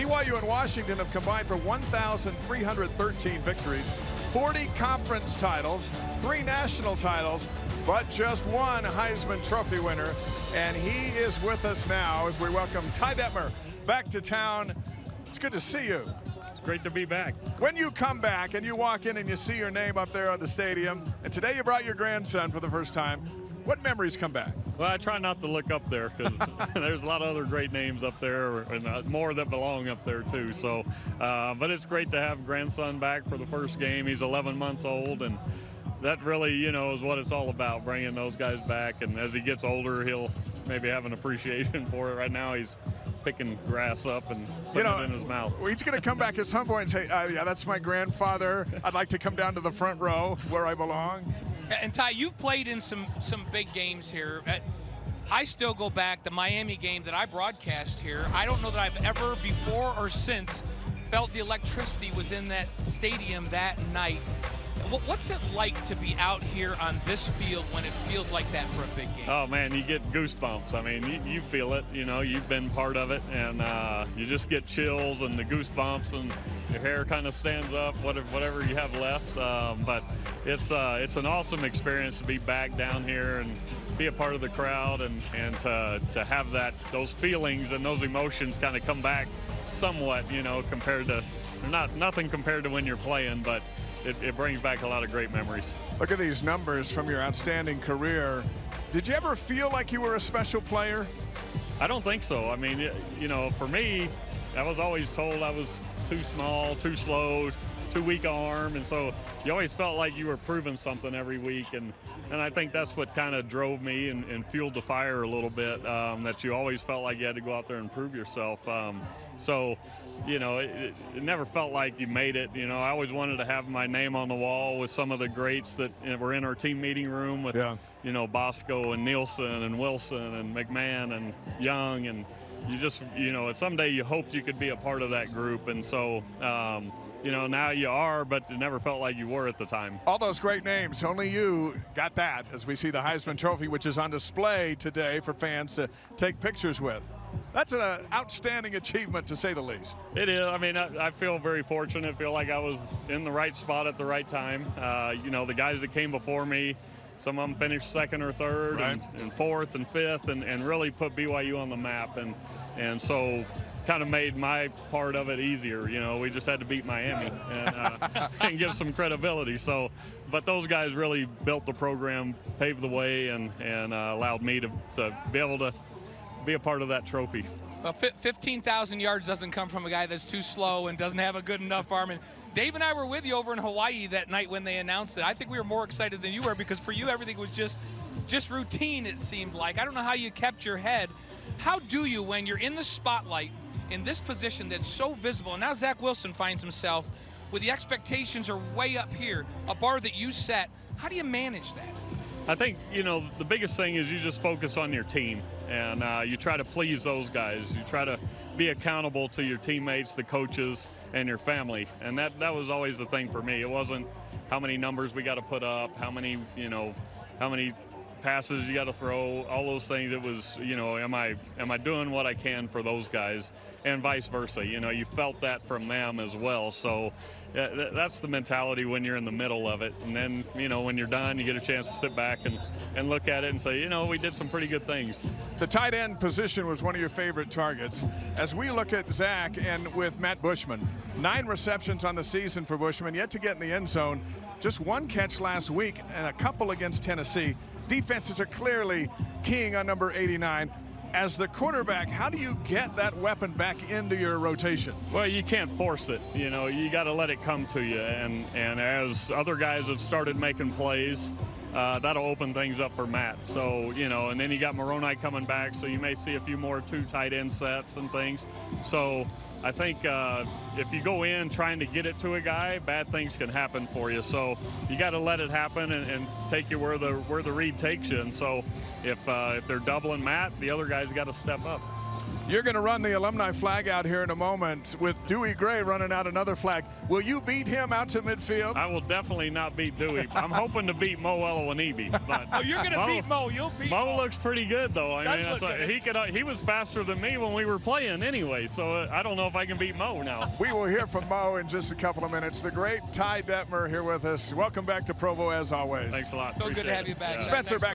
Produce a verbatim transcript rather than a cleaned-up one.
B Y U and Washington have combined for one thousand three hundred thirteen victories, forty conference titles, three national titles, but just one Heisman Trophy winner. And he is with us now as we welcome Ty Detmer back to town. It's good to see you. It's great to be back. When you come back and you walk in and you see your name up there on the stadium, and today you brought your grandson for the first time, what memories come back? Well, I try not to look up there because there's a lot of other great names up there and uh, more that belong up there too. So, uh, but it's great to have grandson back for the first game. He's eleven months old, and that really, you know, is what it's all about, bringing those guys back. And as he gets older, he'll maybe have an appreciation for it. Right now, he's picking grass up and putting you know, it in his mouth. He's going to come back at some point and say, uh, yeah, that's my grandfather. I'd like to come down to the front row where I belong. And Ty, you've played in some some big games here. I still go back, the Miami game that I broadcast here, I don't know that I've ever before or since felt the electricity was in that stadium that night. What's it like to be out here on this field when it feels like that for a big game? Oh man, you get goosebumps. I mean, you, you feel it, you know, you've been part of it, and uh, you just get chills and the goosebumps, and your hair kind of stands up, whatever, whatever you have left. Um, but it's uh, it's an awesome experience to be back down here and be a part of the crowd, and, and to, to have that, those feelings and those emotions kind of come back somewhat, you know, compared to, not nothing compared to when you're playing, but It, it brings back a lot of great memories. Look at these numbers from your outstanding career. Did you ever feel like you were a special player? I don't think so. I mean, you know, for me, I was always told I was too small, too slow, too weak arm, and so you always felt like you were proving something every week, and and I think that's what kind of drove me and, and fueled the fire a little bit, um, that you always felt like you had to go out there and prove yourself. Um, so, you know, it, it never felt like you made it. You know, I always wanted to have my name on the wall with some of the greats that, you know, were in our team meeting room with, yeah. you know, Bosco and Nielsen and Wilson and McMahon and Young, and you just, you know, someday you hoped you could be a part of that group, and so, um, you know, now you are, but it never felt like you were at the time. All those great names, only you got that, as we see the Heisman Trophy, which is on display today for fans to take pictures with. That's an outstanding achievement, to say the least. It is. I mean, I, I feel very fortunate. I feel like I was in the right spot at the right time. Uh, you know, the guys that came before me, some of them finished second or third, right. and, and fourth and fifth, and, and really put B Y U on the map. And, and so kind of made my part of it easier. You know, we just had to beat Miami and, uh, and give some credibility. So, but those guys really built the program, paved the way, and, and uh, allowed me to, to be able to be a part of that trophy. Well, fifteen thousand yards doesn't come from a guy that's too slow and doesn't have a good enough arm. And Dave and I were with you over in Hawaii that night when they announced it. I think we were more excited than you were, because for you, everything was just, just routine, it seemed like. I don't know how you kept your head. How do you, when you're in the spotlight, in this position that's so visible, and now Zach Wilson finds himself with the expectations are way up here, a bar that you set, how do you manage that? I think, you know, the biggest thing is you just focus on your team, and uh, you try to please those guys. You try to be accountable to your teammates, the coaches, and your family, and that, that was always the thing for me. It wasn't how many numbers we got to put up, how many, you know, how many passes you got to throw, all those things. It was, you know, am I am I doing what I can for those guys, and vice versa. You know, you felt that from them as well. So yeah, that's the mentality when you're in the middle of it. And then, you know, when you're done, you get a chance to sit back and, and look at it and say, you know, we did some pretty good things. The tight end position was one of your favorite targets. As we look at Zach and with Matt Bushman, nine receptions on the season for Bushman, yet to get in the end zone. Just one catch last week and a couple against Tennessee. Defenses are clearly keying on number eighty-nine. As the quarterback, how do you get that weapon back into your rotation? Well, you can't force it. You know, you got to let it come to you. And, and as other guys have started making plays, uh, that'll open things up for Matt. So, you know, and then you got Moroni coming back, so you may see a few more two tight end sets and things. So I think uh, if you go in trying to get it to a guy, bad things can happen for you. So you got to let it happen and, and take you where the where the read takes you. And so if uh, if they're doubling Matt, the other guy's got to step up. You're going to run the alumni flag out here in a moment with Dewey Gray running out another flag. Will you beat him out to midfield? I will definitely not beat Dewey. I'm hoping to beat Mo Elowanibi. But oh, you're going to beat Mo. You'll beat Mo. Mo looks pretty good, though. I Does mean, look that's good. He could. Uh, he was faster than me when we were playing anyway. So uh, I don't know if I can beat Mo now. We will hear from Mo in just a couple of minutes. The great Ty Detmer here with us. Welcome back to Provo as always. Thanks a lot. So Appreciate good to have it. you back. Yeah. Spencer back.